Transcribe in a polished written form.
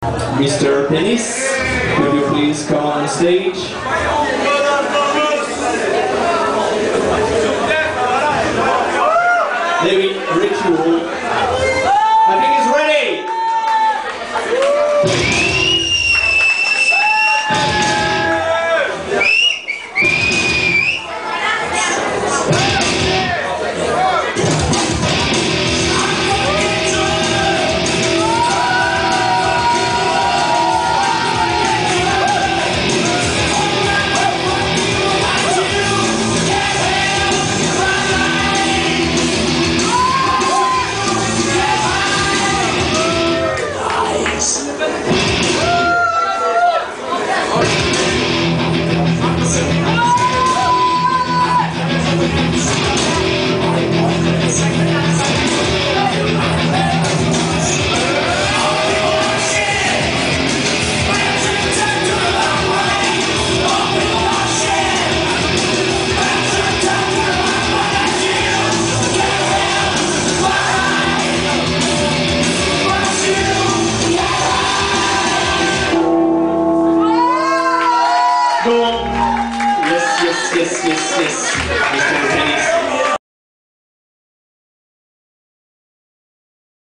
Mr. Penis, could you please come on the stage? David Ritual, I think he's ready! Go on. Yes, yes, yes, yes, yes. Mr. Penis.